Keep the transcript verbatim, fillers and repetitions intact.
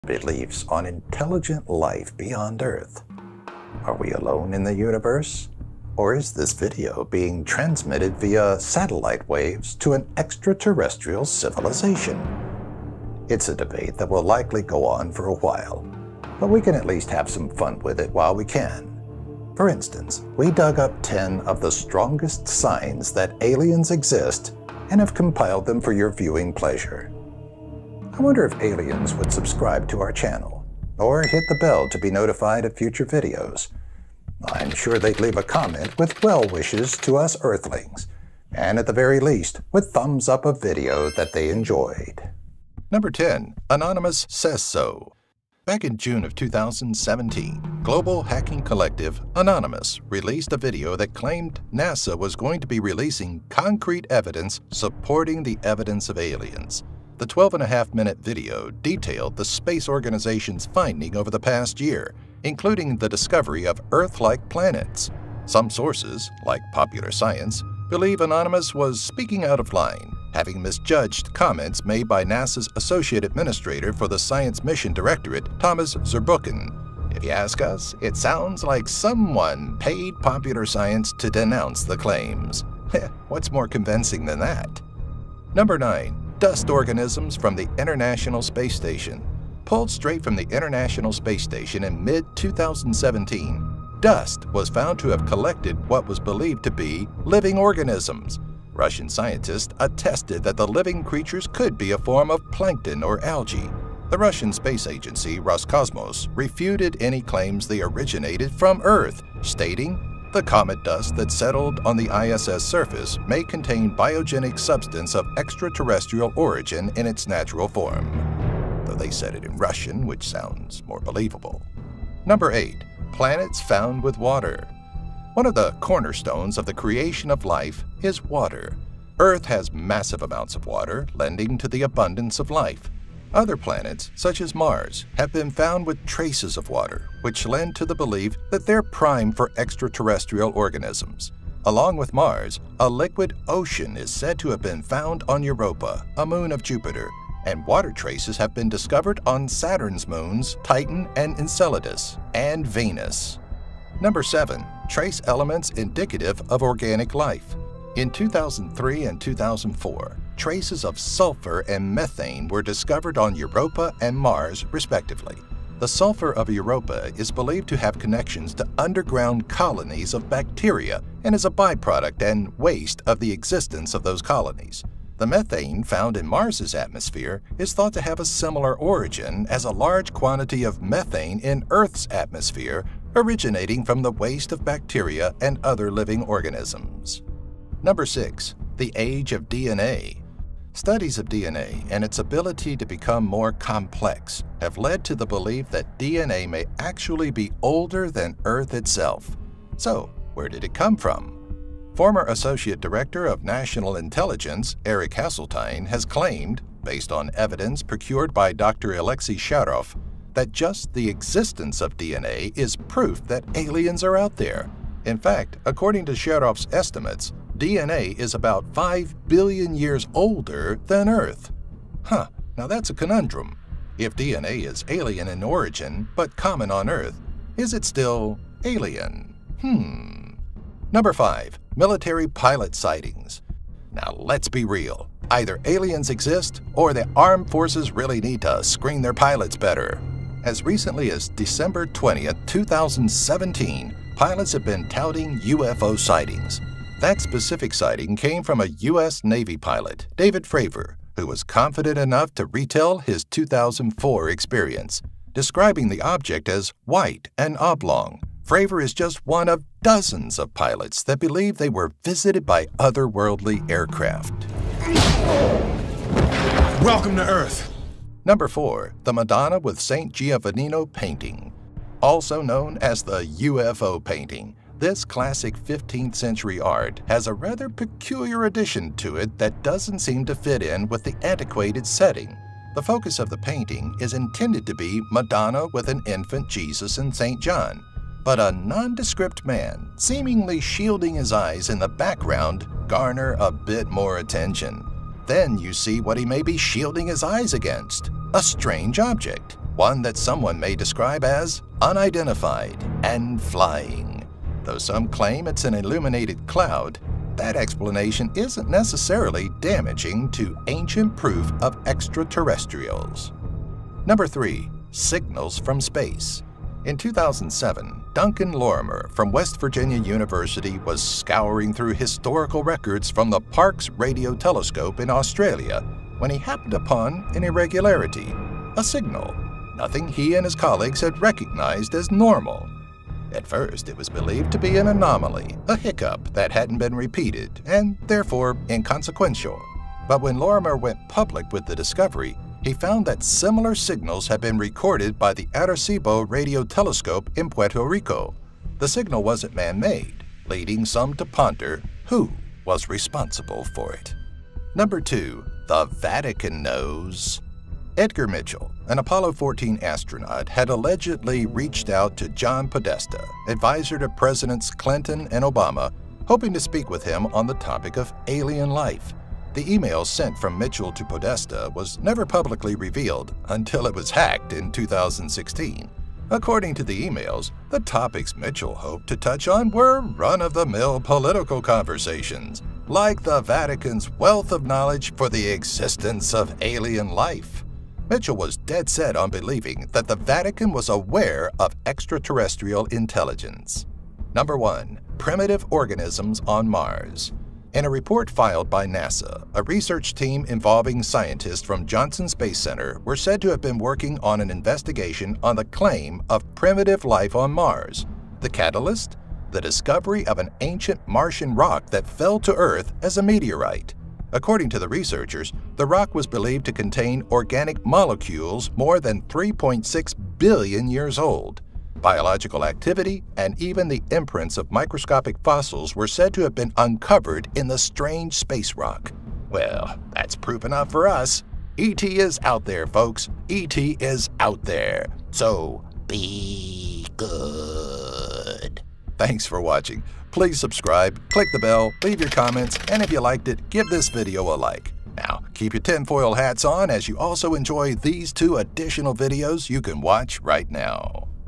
Beliefs on intelligent life beyond Earth. Are we alone in the universe? Or is this video being transmitted via satellite waves to an extraterrestrial civilization? It's a debate that will likely go on for a while, but we can at least have some fun with it while we can. For instance, we dug up ten of the strongest signs that aliens exist and have compiled them for your viewing pleasure. I wonder if aliens would subscribe to our channel, or hit the bell to be notified of future videos. I'm sure they'd leave a comment with well wishes to us Earthlings, and at the very least, with thumbs up a video that they enjoyed. Number ten. Anonymous Says So. Back in June of two thousand seventeen, global hacking collective Anonymous released a video that claimed NASA was going to be releasing concrete evidence supporting the evidence of aliens. The twelve and a half minute video detailed the space organization's finding over the past year, including the discovery of Earth-like planets. Some sources, like Popular Science, believe Anonymous was speaking out of line, having misjudged comments made by NASA's Associate Administrator for the Science Mission Directorate, Thomas Zurbuchen. If you ask us, it sounds like someone paid Popular Science to denounce the claims. What's more convincing than that? Number nine. Dust organisms from the International Space Station. Pulled straight from the International Space Station in mid two thousand seventeen, dust was found to have collected what was believed to be living organisms. Russian scientists attested that the living creatures could be a form of plankton or algae. The Russian space agency Roscosmos refuted any claims they originated from Earth, stating, "The comet dust that settled on the I S S surface may contain biogenic substance of extraterrestrial origin in its natural form," though they said it in Russian, which sounds more believable. Number eight. Planets found with water. One of the cornerstones of the creation of life is water. Earth has massive amounts of water, lending to the abundance of life. Other planets, such as Mars, have been found with traces of water, which lend to the belief that they're prime for extraterrestrial organisms. Along with Mars, a liquid ocean is said to have been found on Europa, a moon of Jupiter, and water traces have been discovered on Saturn's moons Titan and Enceladus, and Venus. Number seven. Trace elements indicative of organic life. In two thousand three and two thousand four, traces of sulfur and methane were discovered on Europa and Mars, respectively. The sulfur of Europa is believed to have connections to underground colonies of bacteria and is a byproduct and waste of the existence of those colonies. The methane found in Mars's atmosphere is thought to have a similar origin as a large quantity of methane in Earth's atmosphere, originating from the waste of bacteria and other living organisms. Number six. The age of D N A. Studies of D N A and its ability to become more complex have led to the belief that D N A may actually be older than Earth itself. So, where did it come from? Former Associate Director of National Intelligence, Eric Hasseltine, has claimed, based on evidence procured by Doctor Alexei Sharov, that just the existence of D N A is proof that aliens are out there. In fact, according to Sharov's estimates, D N A is about five billion years older than Earth. Huh, now that's a conundrum. If D N A is alien in origin, but common on Earth, is it still alien? Hmm. Number five. Military pilot sightings. Now let's be real. Either aliens exist, or the armed forces really need to screen their pilots better. As recently as December twentieth, two thousand seventeen, pilots have been touting U F O sightings. That specific sighting came from a U S Navy pilot, David Fravor, who was confident enough to retell his two thousand four experience, describing the object as white and oblong. Fravor is just one of dozens of pilots that believe they were visited by otherworldly aircraft. Welcome to Earth. Number four. The Madonna with Saint Giovannino painting. Also known as the U F O painting, this classic fifteenth century art has a rather peculiar addition to it that doesn't seem to fit in with the antiquated setting. The focus of the painting is intended to be Madonna with an infant Jesus and Saint John, but a nondescript man, seemingly shielding his eyes in the background, garner a bit more attention. Then you see what he may be shielding his eyes against, a strange object. one that someone may describe as unidentified and flying. Though some claim it's an illuminated cloud, that explanation isn't necessarily damaging to ancient proof of extraterrestrials. Number three. Signals from space. In two thousand seven, Duncan Lorimer from West Virginia University was scouring through historical records from the Parkes Radio Telescope in Australia when he happened upon an irregularity, a signal, nothing he and his colleagues had recognized as normal. At first, it was believed to be an anomaly, a hiccup that hadn't been repeated, and therefore inconsequential. But when Lorimer went public with the discovery, he found that similar signals had been recorded by the Arecibo Radio Telescope in Puerto Rico. The signal wasn't man-made, leading some to ponder who was responsible for it. Number two. The Vatican knows. Edgar Mitchell, an Apollo fourteen astronaut, had allegedly reached out to John Podesta, advisor to Presidents Clinton and Obama, hoping to speak with him on the topic of alien life. The email sent from Mitchell to Podesta was never publicly revealed until it was hacked in two thousand sixteen. According to the emails, the topics Mitchell hoped to touch on were run-of-the-mill political conversations, like the Vatican's wealth of knowledge for the existence of alien life. Mitchell was dead set on believing that the Vatican was aware of extraterrestrial intelligence. Number one. Primitive organisms on Mars. In a report filed by NASA, a research team involving scientists from Johnson Space Center were said to have been working on an investigation on the claim of primitive life on Mars. The catalyst? The discovery of an ancient Martian rock that fell to Earth as a meteorite. According to the researchers, the rock was believed to contain organic molecules more than three point six billion years old. Biological activity and even the imprints of microscopic fossils were said to have been uncovered in the strange space rock. Well, that's proof enough for us. E T is out there, folks. E T is out there. So, be good. Thanks for watching. Please subscribe, click the bell, leave your comments, and if you liked it, give this video a like. Now, keep your tinfoil hats on as you also enjoy these two additional videos you can watch right now.